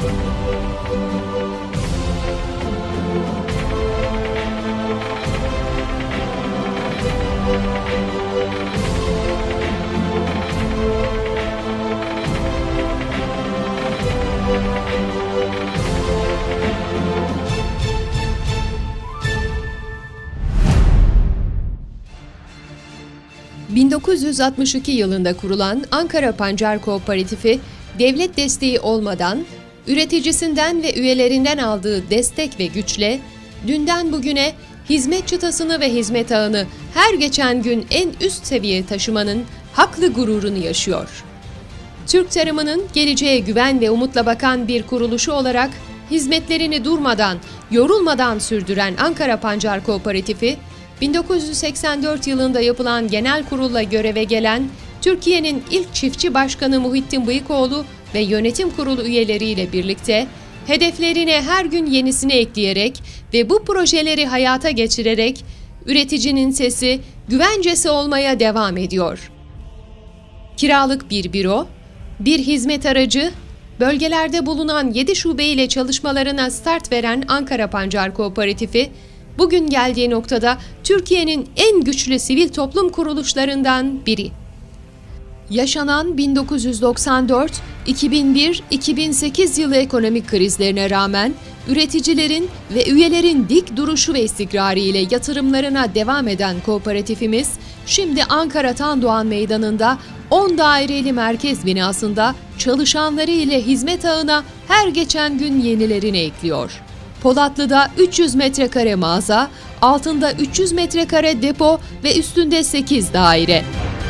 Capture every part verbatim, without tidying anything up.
bin dokuz yüz altmış iki yılında kurulan Ankara Pancar Kooperatifi, devlet desteği olmadan, üreticisinden ve üyelerinden aldığı destek ve güçle, dünden bugüne hizmet çıtasını ve hizmet ağını her geçen gün en üst seviyeye taşımanın haklı gururunu yaşıyor. Türk tarımının geleceğe güven ve umutla bakan bir kuruluşu olarak hizmetlerini durmadan, yorulmadan sürdüren Ankara Pancar Kooperatifi, bin dokuz yüz seksen dört yılında yapılan genel kurulla göreve gelen Türkiye'nin ilk çiftçi başkanı Muhittin Bıyıkoğlu ve yönetim kurulu üyeleriyle birlikte hedeflerine her gün yenisini ekleyerek ve bu projeleri hayata geçirerek üreticinin sesi, güvencesi olmaya devam ediyor. Kiralık bir büro, bir hizmet aracı, bölgelerde bulunan yedi şube ile çalışmalarına start veren Ankara Pancar Kooperatifi, bugün geldiği noktada Türkiye'nin en güçlü sivil toplum kuruluşlarından biri. Yaşanan bin dokuz yüz doksan dört iki bin bir iki bin sekiz yılı ekonomik krizlerine rağmen üreticilerin ve üyelerin dik duruşu ve istikrarı ile yatırımlarına devam eden kooperatifimiz, şimdi Ankara Tandoğan Meydanı'nda on daireli merkez binasında çalışanları ile hizmet ağına her geçen gün yenilerini ekliyor. Polatlı'da üç yüz metrekare mağaza, altında üç yüz metrekare depo ve üstünde sekiz daire.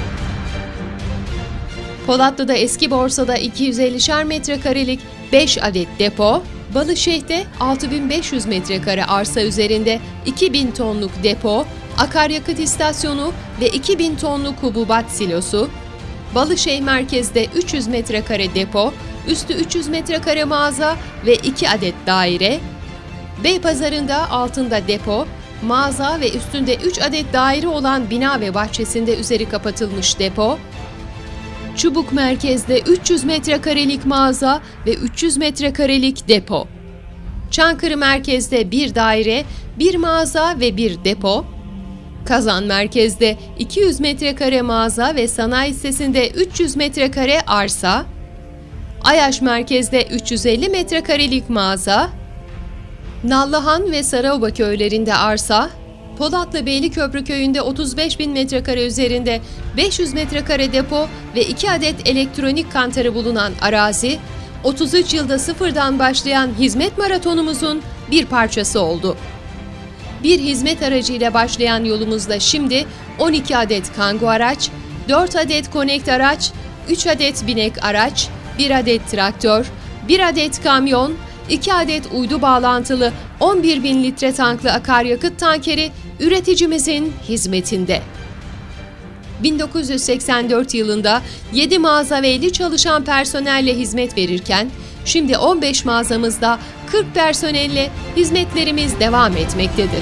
Polatlı'da eski borsada iki yüz ellişer metrekarelik beş adet depo, Balışehir'de altı bin beş yüz metrekare arsa üzerinde iki bin tonluk depo, akaryakıt istasyonu ve iki bin tonluk hububat silosu, Balışehir merkezde üç yüz metrekare depo, üstü üç yüz metrekare mağaza ve iki adet daire, Beypazarı'nda altında depo, mağaza ve üstünde üç adet daire olan bina ve bahçesinde üzeri kapatılmış depo, Çubuk merkezde üç yüz metrekarelik mağaza ve üç yüz metrekarelik depo, Çankırı merkezde bir daire, bir mağaza ve bir depo, Kazan merkezde iki yüz metrekare mağaza ve sanayi sitesinde üç yüz metrekare arsa, Ayaş merkezde üç yüz elli metrekarelik mağaza, Nallıhan ve Sarıoba köylerinde arsa, Polatlı Beyliköprü köyünde otuz beş bin metrekare üzerinde beş yüz metrekare depo ve iki adet elektronik kantarı bulunan arazi, otuz üç yılda sıfırdan başlayan hizmet maratonumuzun bir parçası oldu. Bir hizmet aracıyla başlayan yolumuzda şimdi on iki adet Kangoo araç, dört adet Connect araç, üç adet binek araç, bir adet traktör, bir adet kamyon, iki adet uydu bağlantılı on bir bin litre tanklı akaryakıt tankeri üreticimizin hizmetinde. bin dokuz yüz seksen dört yılında yedi mağaza ve elli çalışan personelle hizmet verirken, şimdi on beş mağazamızda kırk personelle hizmetlerimiz devam etmektedir.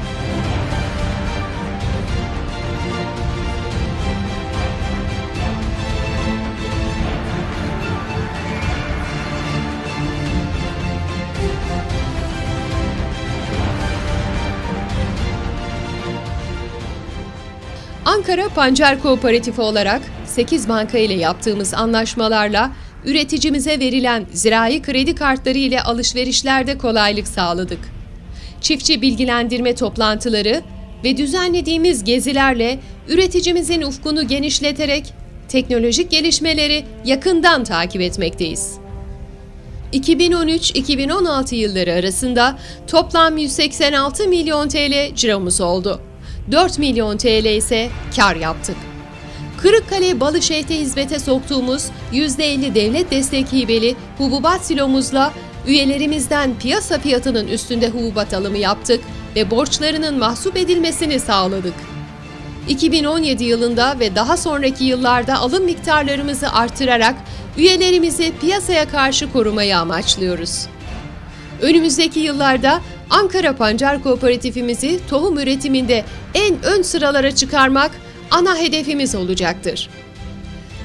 Ankara Pancar Kooperatifi olarak sekiz banka ile yaptığımız anlaşmalarla üreticimize verilen zirai kredi kartları ile alışverişlerde kolaylık sağladık. Çiftçi bilgilendirme toplantıları ve düzenlediğimiz gezilerle üreticimizin ufkunu genişleterek teknolojik gelişmeleri yakından takip etmekteyiz. iki bin on üç iki bin on altı yılları arasında toplam yüz seksen altı milyon T L ciromuz oldu. dört milyon T L ise kar yaptık. Kırıkkale Balışehir'te hizmete soktuğumuz yüzde elli devlet destek hibeli hububat silomuzla üyelerimizden piyasa fiyatının üstünde hububat alımı yaptık ve borçlarının mahsup edilmesini sağladık. iki bin on yedi yılında ve daha sonraki yıllarda alım miktarlarımızı artırarak üyelerimizi piyasaya karşı korumayı amaçlıyoruz. Önümüzdeki yıllarda Ankara Pancar Kooperatifimizi tohum üretiminde en ön sıralara çıkarmak ana hedefimiz olacaktır.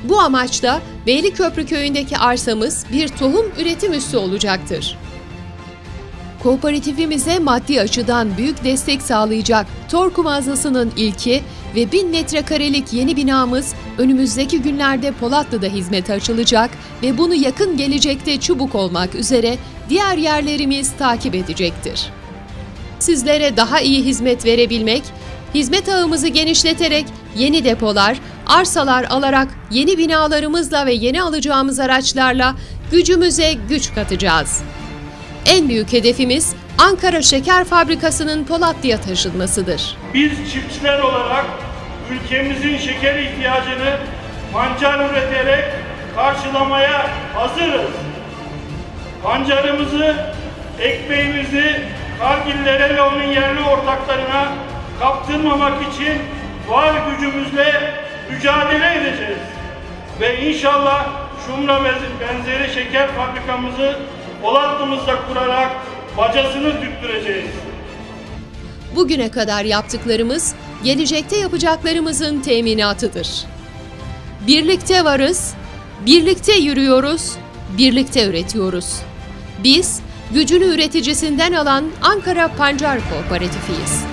Bu amaçla Beyliköprü köyündeki arsamız bir tohum üretim üssü olacaktır. Kooperatifimize maddi açıdan büyük destek sağlayacak Torku mağazasının ilki ve bin metrekarelik yeni binamız önümüzdeki günlerde Polatlı'da hizmete açılacak ve bunu yakın gelecekte Çubuk olmak üzere diğer yerlerimiz takip edecektir. Sizlere daha iyi hizmet verebilmek, hizmet ağımızı genişleterek yeni depolar, arsalar alarak yeni binalarımızla ve yeni alacağımız araçlarla gücümüze güç katacağız. En büyük hedefimiz Ankara Şeker Fabrikası'nın Polatlı'ya taşınmasıdır. Biz çiftçiler olarak ülkemizin şeker ihtiyacını pancar üreterek karşılamaya hazırız. Pancarımızı, ekmeğimizi Kargillere ve onun yerli ortaklarına kaptırmamak için var gücümüzle mücadele edeceğiz. Ve inşallah Şumra benzeri şeker fabrikamızı Polatlı'mızda kurarak bacasını tüttüreceğiz. Bugüne kadar yaptıklarımız, gelecekte yapacaklarımızın teminatıdır. Birlikte varız, birlikte yürüyoruz, birlikte üretiyoruz. Biz, gücünü üreticisinden alan Ankara Pancar Kooperatifiyiz.